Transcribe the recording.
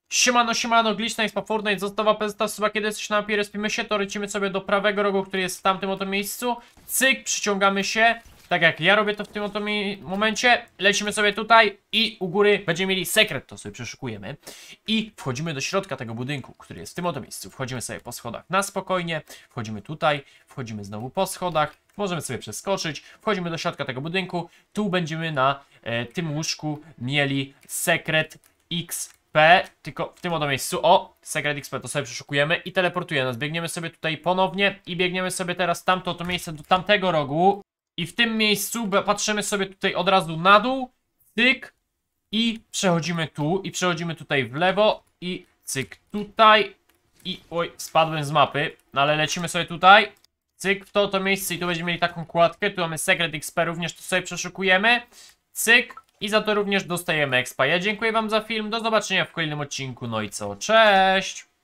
Siemano, Glitch Nice ma Fortnite, zostawa PZ, chyba kiedy jesteś na mapie, respimy się, to lecimy sobie do prawego rogu, który jest w tamtym oto miejscu. Cyk, przyciągamy się, tak jak ja robię to w tym oto momencie. Lecimy sobie tutaj i u góry będziemy mieli sekret, to sobie przeszukujemy. I wchodzimy do środka tego budynku, który jest w tym oto miejscu. Wchodzimy sobie po schodach na spokojnie, wchodzimy tutaj, wchodzimy znowu po schodach. Możemy sobie przeskoczyć, wchodzimy do środka tego budynku. Tu będziemy na tym łóżku mieli sekret XP, tylko w tym oto miejscu. O, sekret XP, to sobie przeszukujemy i teleportuje nas. Biegniemy sobie tutaj ponownie i biegniemy sobie teraz tamto to miejsce do tamtego rogu. I w tym miejscu patrzymy sobie tutaj od razu na dół, cyk i przechodzimy tu i przechodzimy tutaj w lewo i cyk tutaj i oj, spadłem z mapy, no ale lecimy sobie tutaj. Cyk, w to miejsce i tu będziemy mieli taką kładkę. Tu mamy sekret XP, również to sobie przeszukujemy. Cyk, i za to również dostajemy expa. Ja dziękuję wam za film, do zobaczenia w kolejnym odcinku, no i co, cześć!